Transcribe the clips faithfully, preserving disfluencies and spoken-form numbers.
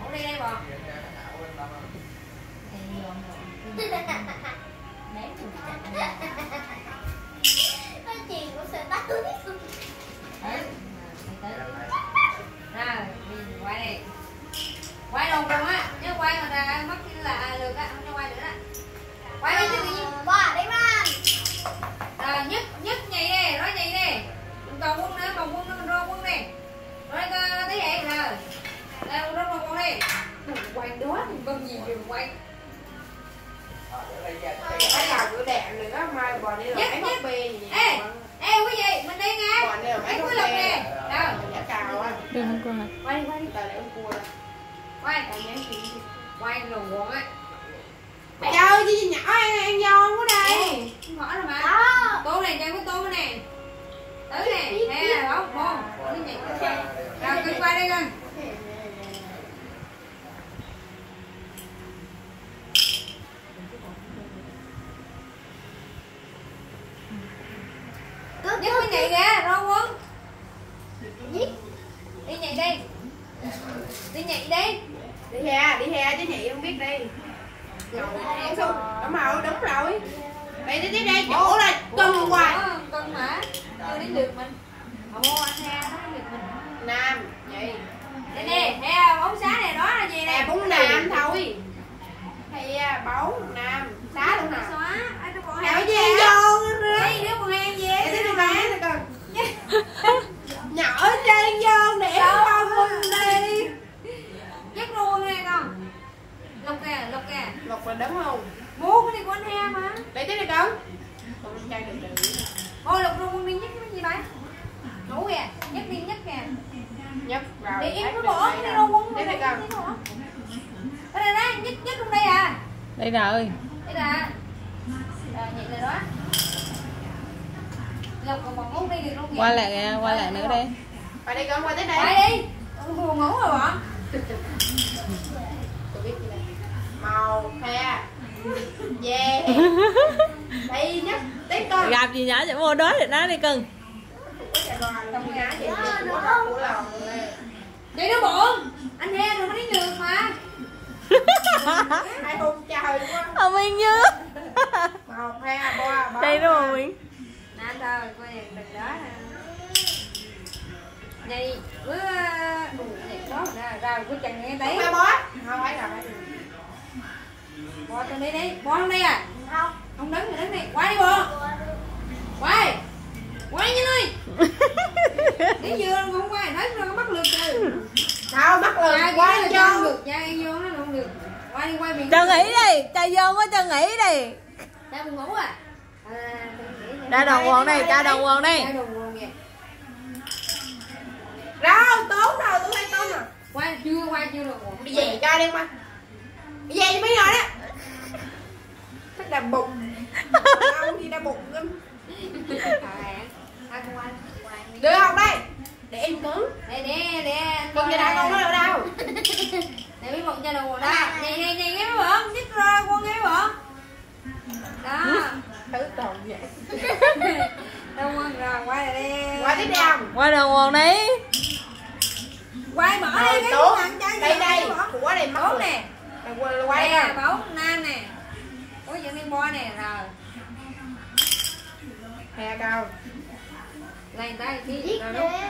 Ngủ đi đây bò. Nó chuyền của sợi tóc. Rồi, mình quay này. Quay đồng đồng á, nếu quay mà ra mất là được á, không cho quay nữa đó. Quay đi chứ tự nhiên. Wow, đi ra. Rồi, nhấc nhấc nhảy đi, nói nhảy đi. Còn quân nữa, còn quân nữa, rô quân đi. Rồi thấy vậy rồi. Đây, rô rô quân đi. Quay đó thì con gì đều quay. Phải làm cửa đẹp nữa, mai bò đi rồi mấy móc bê gì. Ê, ê quý vị, mình đi nha. Bò đi rồi mấy Mấy móc quý lục bê. nè. Đâu? Giả cào á. Đừng không cô hả? Quay đi, quay đi. Tao để con cua ra. Quay. Quay rồi quần á. Trời chứ nhỏ ăn ăn giòn quá đây. Không mở rồi mà. Đó. Tô này, chơi cái tô nè. Tới nè, nè, đó, bông. Rồi, cứ quay đi con. Nhấc cái nhảy ra, rau quân. Đi nhảy đi. Đi nhảy đi. Đi he, đi he chứ chị không biết đi. Ngồi ăn xuống. Đúng rồi, đúng rồi. Đây đi đây, chỗ là cưng hoài. Cưng mà. Chưa đến lượt mình. Mà mua anh he nó đến lượt mình. Nam, vậy. Đây nè, he bóng xá này đó là gì nè? Nè, bún nam thôi. Hay bóng nam, xá luôn hả? Xóa, ai cho con Nào he. gì ăn giòn. Đây đứa con he gì Để vậy? tôi bán nè con. Nhỏ cho ăn giòn để em con quân đi. Dắt luôn nghe con. Lục kìa, lục kìa. Lục là đúng không? Mua cái này của anh he mà. Để tiếp đi con. Con chơi được được. Thôi lục luôn con đi nhắc cái gì đấy. Ngủ kìa, nhắc đi nhắc kìa. Nhấp rồi. Để em cứ bỏ cái đi đâu quân. Tiếp đi con. Đây này đây, nhắc nhắc luôn đây à. Đây rồi. Đây là. Rồi nhịn rồi đó. Lục còn còn ngủ đi được luôn kìa. Qua lại qua lại nữa đi. Qua đi con, qua tới đây. Quay đi. Con buồn ngủ rồi bọn. Tôi biết gì đây. Màu khe. Yeah. Đây nhấp tiếp con. Gặp gì nhỏ sẽ vô đó thì nói đi cưng. Trong nhà chị của lòng. Chị nó buồn. Anh he rồi mới đến lượt mà. Hai hôm trời quá. Ông Minh như. Màu khe boa bó. Đây đó mà Minh. Nè anh thôi, coi đèn đừng đó nè. Này, cứ nhảy đó ra, ra cứ chừng nghe tí. Không bó. Không phải rồi. Bò cho đi đi, bò không đi à? Không. Không đứng thì đứng đi, quay đi bò. Quay. Quay nhanh đi. Đến vừa không quay, thấy rồi bắt lượt rồi. Đâu bắt lượt Quay quay cái cho. không được, quay vô nó không được. Quay đi quay biển. Cho nghỉ đi, cho vô quá cho nghỉ đi. Cha buồn ngủ à? À, Ra đồng quần đi, cho đồng quần đi. Cha đồng quần kìa. Đâu, tốn rồi, tôi thấy tốn rồi. Quay chưa, quay chưa đồng quần. Đi về cho đi mà. Đi về cho mấy người đó. Thích là bụng. Đâu đi ra bụng lắm. Được không đây? Để em cứng. Để để để Con cho đã con nó đâu đâu. Để mấy bọn cha đồng quần đó. Nhảy nhảy nhảy nghe mấy bọn, nhích ra quân nghe mấy bọn. Đó. Thứ còn vậy. Đồng quần rồi, quay lại đi. Qua tiếp đi không? Qua đồng quần đi. Quay mở Rồi đi cái tốt. thằng trái Đây gì đây. bỏ. Của đây mất Bốn rồi. nè. Đây, quay Quay quay nè, ra. bốn nam nè. Có dẫn đi bo nè rồi. Hè cao. Này tay đi. Giết Rồi kìa. đúng.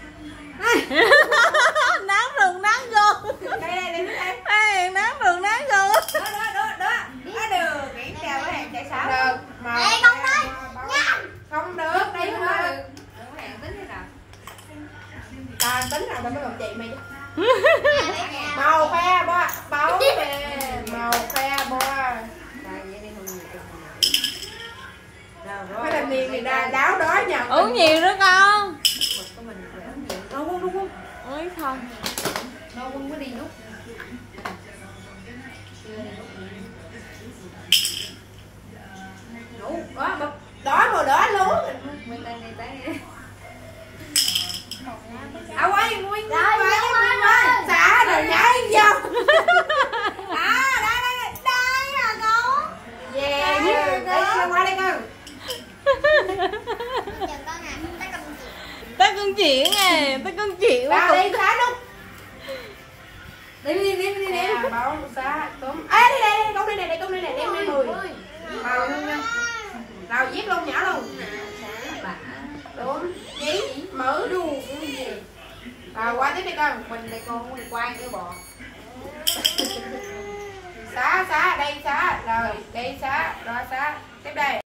Nắng rừng nắng vô. Đây đây đây đây. Ê, nắng rừng nắng vô. Đó đó đó đó. Đó được. Nghĩ chào với hàng chạy sáu. Được. Mà Ê, không tới. Nhanh. không được, đây Đây không không được. được. Không có hàng tính thế nào. Ta tính nào tao mới gặp chị mày chứ. Màu khoe boa, báo về màu khoe boa. Rồi vậy đi không nhiều được. Rồi Mấy thanh niên thì đa đáo đó nha. Uống nhiều nữa con. của mình phải uống nhiều. Đâu quân đâu quân. Ôi không. Đâu quân mới đi nút. Ngủ đó bập. Đó màu đỏ luôn. Nguyên tay này tay. À quay nguyên Rồi, quay đúng rồi, nguyên rồi. quay. Xả rồi nhảy vô. À đây đây đây à con. Yeah, đây xem qua đây con. Chờ con nè, ta cầm chị. Tới con chuyện à, tới con chuyện quá Vào cục. đi xả nút. Đi đi đi đi đi. Bốn, sáu, đúng. Ê đi đây, đây, con đi này, đây con đi này, đem đi mười. Màu nha. Nào viết luôn nhỏ luôn. Đúng. Chí, mở đu. Rồi qua tiếp đi con. Mình đây con mình quay cái bò. Xá, xá, đây xá. Rồi, đây xá, rồi xá. Tiếp đây.